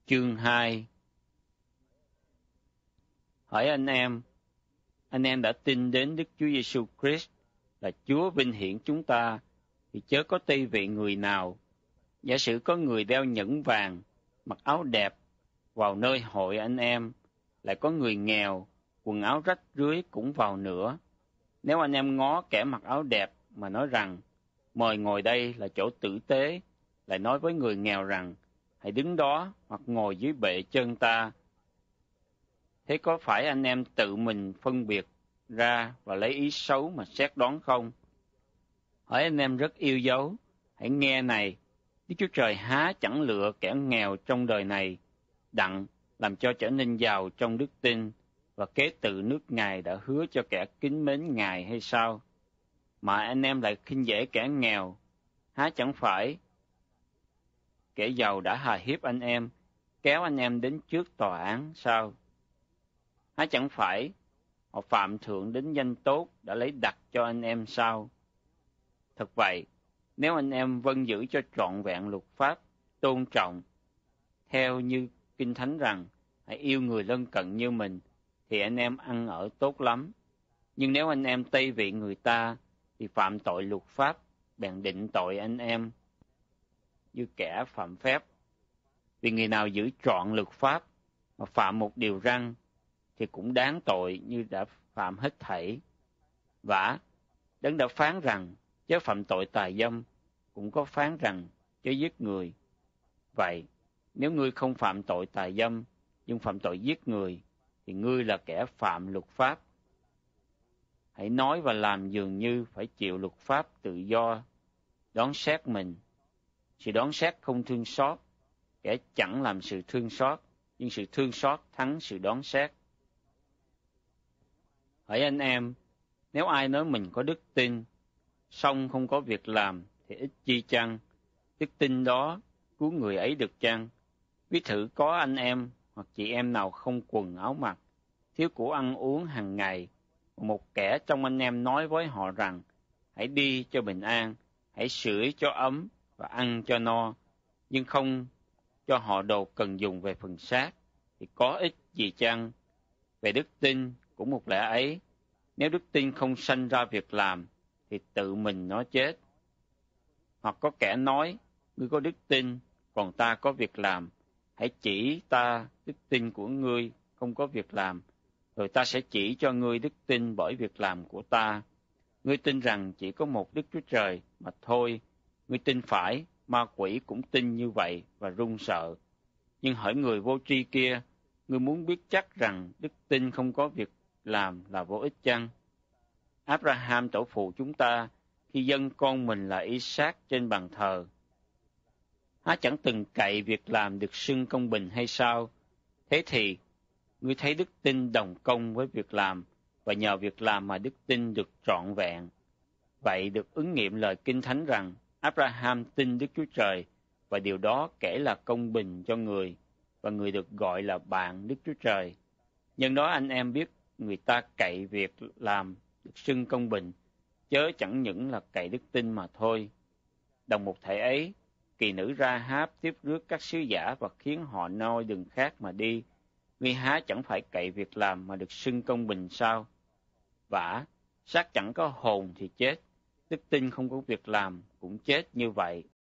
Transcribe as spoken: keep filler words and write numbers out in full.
chương hai. Hỏi anh em, anh em đã tin đến Đức Chúa Giêsu Christ là Chúa vinh hiển chúng ta, thì chớ có tây vị người nào. Giả sử có người đeo nhẫn vàng, mặc áo đẹp, vào nơi hội anh em, lại có người nghèo, quần áo rách rưới cũng vào nữa. Nếu anh em ngó kẻ mặc áo đẹp mà nói rằng, mời ngồi đây là chỗ tử tế, lại nói với người nghèo rằng, hãy đứng đó hoặc ngồi dưới bệ chân ta. Thế có phải anh em tự mình phân biệt ra và lấy ý xấu mà xét đoán không? Hỏi anh em rất yêu dấu, hãy nghe này, Đức Chúa Trời há chẳng lựa kẻ nghèo trong đời này, đặng làm cho trở nên giàu trong đức tin, và kế tự nước Ngài đã hứa cho kẻ kính mến Ngài hay sao? Mà anh em lại khinh dễ kẻ nghèo, há chẳng phải kẻ giàu đã hà hiếp anh em, kéo anh em đến trước tòa án sao? Há chẳng phải họ phạm thượng đến danh tốt đã lấy đặt cho anh em sao? Thật vậy, nếu anh em vâng giữ cho trọn vẹn luật pháp, tôn trọng, theo như Kinh Thánh rằng, hãy yêu người lân cận như mình, thì anh em ăn ở tốt lắm. Nhưng nếu anh em tây vị người ta, thì phạm tội luật pháp, bèn định tội anh em như kẻ phạm phép. Vì người nào giữ trọn luật pháp, mà phạm một điều răn, thì cũng đáng tội như đã phạm hết thảy. Vả, Đấng đã phán rằng, chớ phạm tội tà dâm, cũng có phán rằng, chớ giết người. Vậy, nếu ngươi không phạm tội tà dâm, nhưng phạm tội giết người, thì ngươi là kẻ phạm luật pháp. Hãy nói và làm dường như phải chịu luật pháp tự do, đoán xét mình. Sự đoán xét không thương xót, kẻ chẳng làm sự thương xót, nhưng sự thương xót thắng sự đoán xét. Hỏi anh em, nếu ai nói mình có đức tin, song không có việc làm, thì ích chi chăng? Đức tin đó cứu người ấy được chăng? Ví thử có anh em hoặc chị em nào không quần áo mặc, thiếu của ăn uống hàng ngày, một kẻ trong anh em nói với họ rằng, hãy đi cho bình an, hãy sưởi cho ấm và ăn cho no, nhưng không cho họ đồ cần dùng về phần xác, thì có ích gì chăng? Về đức tin cũng một lẽ ấy, nếu đức tin không sanh ra việc làm, thì tự mình nó chết. Hoặc có kẻ nói, ngươi có đức tin, còn ta có việc làm, hãy chỉ ta đức tin của ngươi không có việc làm, rồi ta sẽ chỉ cho ngươi đức tin bởi việc làm của ta. Ngươi tin rằng chỉ có một Đức Chúa Trời mà thôi, ngươi tin phải, ma quỷ cũng tin như vậy và run sợ. Nhưng hỏi người vô tri kia, ngươi muốn biết chắc rằng đức tin không có việc làm là vô ích chăng? Abraham tổ phụ chúng ta, khi dâng con mình là Isaac trên bàn thờ, há chẳng từng cậy việc làm được xưng công bình hay sao? Thế thì, ngươi thấy đức tin đồng công với việc làm, và nhờ việc làm mà đức tin được trọn vẹn. Vậy được ứng nghiệm lời Kinh Thánh rằng, Abraham tin Đức Chúa Trời, và điều đó kể là công bình cho người, và người được gọi là bạn Đức Chúa Trời. Nhân đó anh em biết người ta cậy việc làm được xưng công bình, chớ chẳng những là cậy đức tin mà thôi. Đồng một thể ấy, kỳ nữ Ra-háp tiếp rước các sứ giả và khiến họ noi đường khác mà đi. Ngươi há chẳng phải cậy việc làm mà được xưng công bình sao? Vả, xác chẳng có hồn thì chết, đức tin không có việc làm cũng chết như vậy.